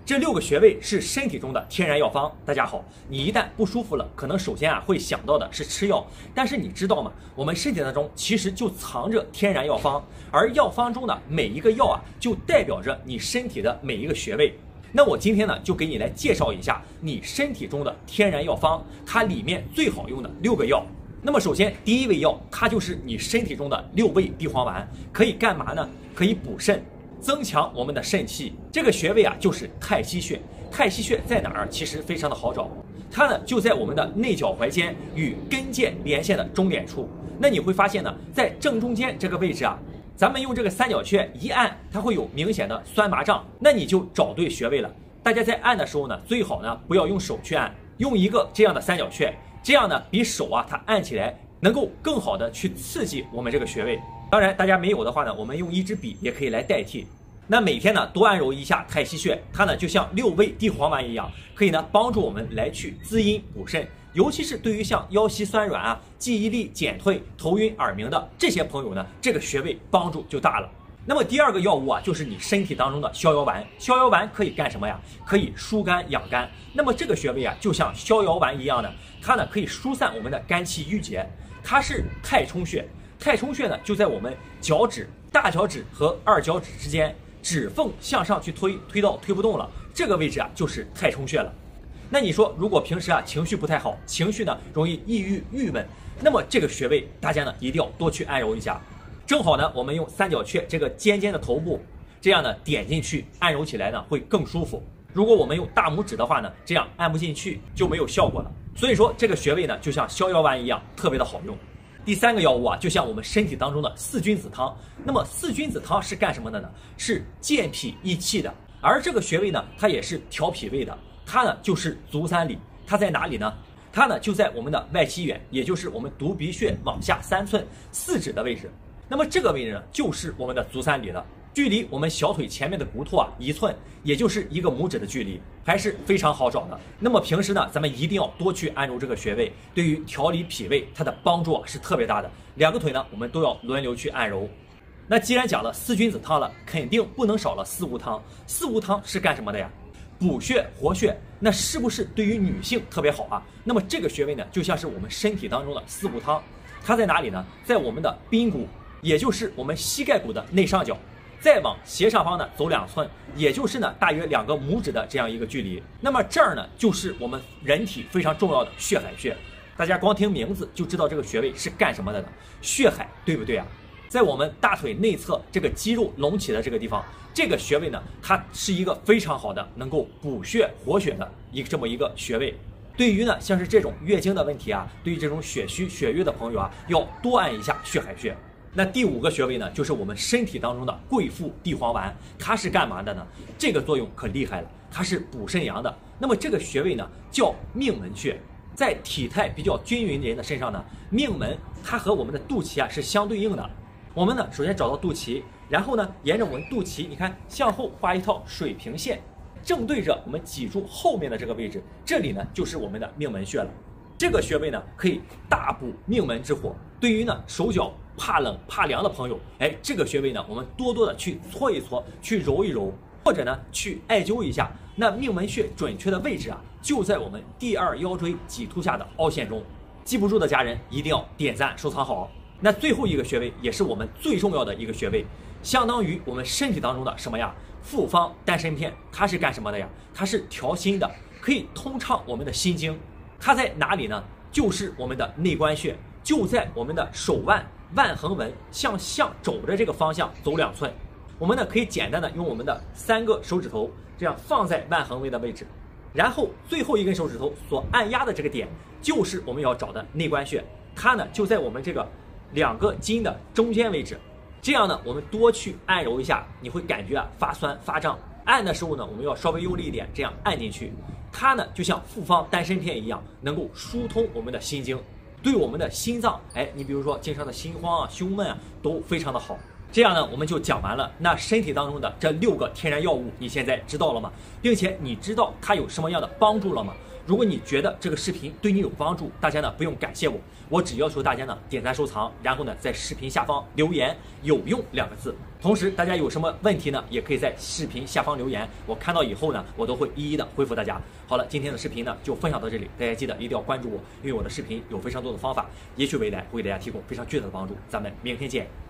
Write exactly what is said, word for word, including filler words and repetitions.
这六个穴位是身体中的天然药方。大家好，你一旦不舒服了，可能首先啊会想到的是吃药，但是你知道吗？我们身体当中其实就藏着天然药方，而药方中的每一个药啊，就代表着你身体的每一个穴位。那我今天呢，就给你来介绍一下你身体中的天然药方，它里面最好用的六个药。那么首先第一味药，它就是你身体中的六味地黄丸，可以干嘛呢？可以补肾，增强我们的肾气。这个穴位啊，就是太溪穴。太溪穴在哪儿？其实非常的好找，它呢就在我们的内脚踝尖与跟腱连线的中点处。那你会发现呢，在正中间这个位置啊，咱们用这个三角穴一按，它会有明显的酸麻胀，那你就找对穴位了。大家在按的时候呢，最好呢不要用手去按，用一个这样的三角穴，这样呢比手啊它按起来能够更好的去刺激我们这个穴位。当然大家没有的话呢，我们用一支笔也可以来代替。那每天呢多按揉一下太溪穴，它呢就像六味地黄丸一样，可以呢帮助我们来去滋阴补肾，尤其是对于像腰膝酸软啊、记忆力减退、头晕耳鸣的这些朋友呢，这个穴位帮助就大了。那么第二个药物啊，就是你身体当中的逍遥丸。逍遥丸可以干什么呀？可以疏肝养肝。那么这个穴位啊，就像逍遥丸一样的，它呢可以疏散我们的肝气郁结。它是太冲穴，太冲穴呢就在我们脚趾、大脚趾和二脚趾之间，指缝向上去推，推到推不动了，这个位置啊就是太冲穴了。那你说，如果平时啊情绪不太好，情绪呢容易抑郁郁闷，那么这个穴位大家呢一定要多去按揉一下。正好呢，我们用三角穴这个尖尖的头部，这样呢点进去按揉起来呢会更舒服。如果我们用大拇指的话呢，这样按不进去就没有效果了。所以说这个穴位呢就像逍遥丸一样，特别的好用。第三个药物啊，就像我们身体当中的四君子汤。那么四君子汤是干什么的呢？是健脾益气的。而这个穴位呢，它也是调脾胃的。它呢就是足三里。它在哪里呢？它呢就在我们的外膝缘，也就是我们犊鼻穴往下三寸四指的位置。那么这个位置呢，就是我们的足三里了，距离我们小腿前面的骨头啊一寸，也就是一个拇指的距离，还是非常好找的。那么平时呢，咱们一定要多去按揉这个穴位，对于调理脾胃，它的帮助啊是特别大的。两个腿呢，我们都要轮流去按揉。那既然讲了四君子汤了，肯定不能少了四物汤。四物汤是干什么的呀？补血活血，那是不是对于女性特别好啊？那么这个穴位呢，就像是我们身体当中的四物汤，它在哪里呢？在我们的髌骨，也就是我们膝盖骨的内上角，再往斜上方呢走两寸，也就是呢大约两个拇指的这样一个距离。那么这儿呢就是我们人体非常重要的血海穴。大家光听名字就知道这个穴位是干什么的呢？血海，对不对啊？在我们大腿内侧这个肌肉隆起的这个地方，这个穴位呢，它是一个非常好的能够补血活血的一个这么一个穴位。对于呢像是这种月经的问题啊，对于这种血虚血瘀的朋友啊，要多按一下血海穴。那第五个穴位呢，就是我们身体当中的贵妇地黄丸，它是干嘛的呢？这个作用可厉害了，它是补肾阳的。那么这个穴位呢叫命门穴，在体态比较均匀的人的身上呢，命门它和我们的肚脐啊是相对应的。我们呢首先找到肚脐，然后呢沿着我们肚脐，你看向后画一条水平线，正对着我们脊柱后面的这个位置，这里呢就是我们的命门穴了。这个穴位呢可以大补命门之火，对于呢手脚怕冷怕凉的朋友，哎，这个穴位呢我们多多的去搓一搓，去揉一揉，或者呢去艾灸一下。那命门穴准确的位置啊，就在我们第二腰椎棘突下的凹陷中。记不住的家人一定要点赞收藏好。那最后一个穴位也是我们最重要的一个穴位，相当于我们身体当中的什么呀？复方丹参片，它是干什么的呀？它是调心的，可以通畅我们的心经。它在哪里呢？就是我们的内关穴，就在我们的手腕腕横纹向向肘的这个方向走两寸。我们呢可以简单的用我们的三个手指头这样放在腕横纹的位置，然后最后一根手指头所按压的这个点就是我们要找的内关穴，它呢就在我们这个两个筋的中间位置。这样呢我们多去按揉一下，你会感觉啊发酸发胀。按的时候呢我们要稍微用力一点，这样按进去，它呢就像复方丹参片一样，能够疏通我们的心经，对我们的心脏，哎，你比如说经常的心慌啊、胸闷啊，都非常的好。这样呢，我们就讲完了。那身体当中的这六个天然药物，你现在知道了吗？并且你知道它有什么样的帮助了吗？ 如果你觉得这个视频对你有帮助，大家呢不用感谢我，我只要求大家呢点赞收藏，然后呢在视频下方留言有用两个字。同时大家有什么问题呢，也可以在视频下方留言，我看到以后呢我都会一一的回复大家。好了，今天的视频呢就分享到这里，大家记得一定要关注我，因为我的视频有非常多的方法，也许未来会给大家提供非常巨大的帮助。咱们明天见。